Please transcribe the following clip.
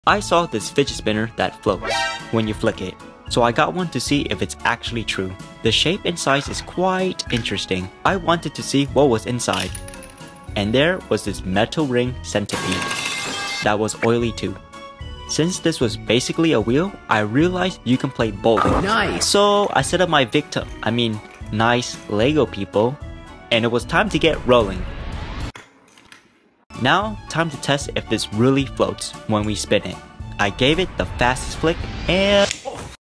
I saw this fidget spinner that floats when you flick it, so I got one to see if it's actually true. The shape and size is quite interesting. I wanted to see what was inside, and there was this metal ring centipede that was oily too. Since this was basically a wheel, I realized you can play bowling. Nice! So I set up my nice Lego people, and it was time to get rolling. Now, time to test if this really floats when we spin it. I gave it the fastest flick and